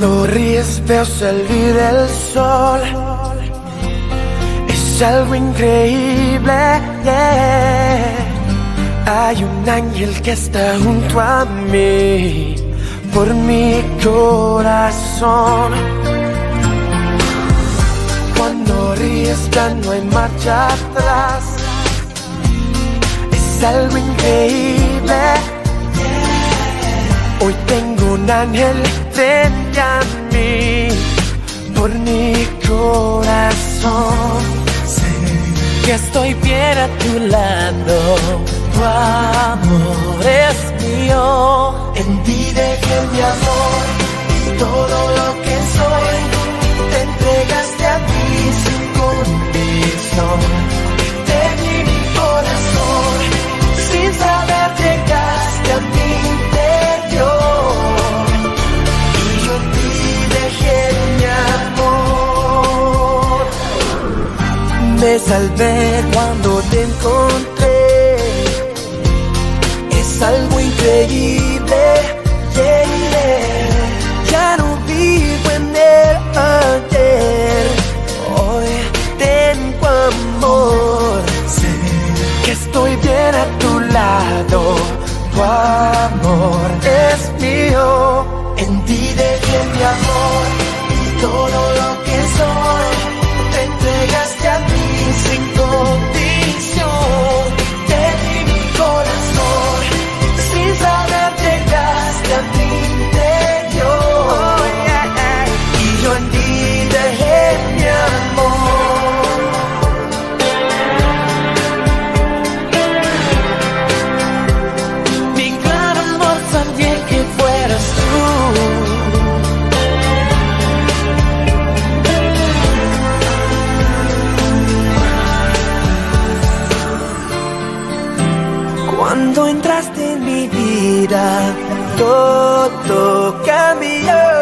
Cuando ríes veo salir el sol. Es algo increíble, yeah. Hay un ángel que está junto a mí, por mi corazón. Cuando ríes ya no hay marcha atrás. Es algo increíble, yeah. Hoy tengo un ángel frente a mí, por mi corazón. Sé que estoy bien a tu lado, tu amor es mío. En ti dejé mi amor y todo lo que soy. Te entregaste a mí sin condición. Te di mi corazón, sin saber llegaste a mi interior. Y yo en ti dejé mi amor. Me salvé cuando te encontré. Es algo increíble, yeah, yeah. Ya no vivo en el ayer, hoy tengo amor. Sé que estoy bien a tu lado, tu amor es mío. En ti dejé mi amor y todo lo que soy. Te entregaste a mí sin condición. Te di mi corazón, sin saber llegaste a mi interior. Oh, yeah. Y yo en ti dejé mi amor. Mi gran amor sabía que fueras tú. Cuando entraste en mi vida, todo cambió.